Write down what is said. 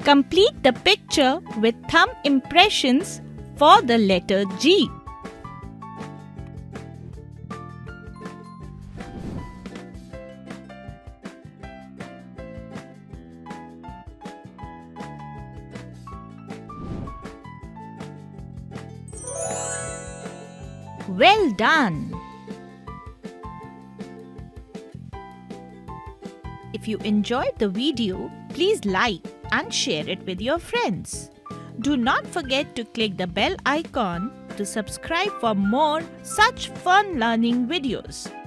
Complete the picture with thumb impressions for the letter G. Well done! If you enjoyed the video, please like and share it with your friends. Do not forget to click the bell icon to subscribe for more such fun learning videos.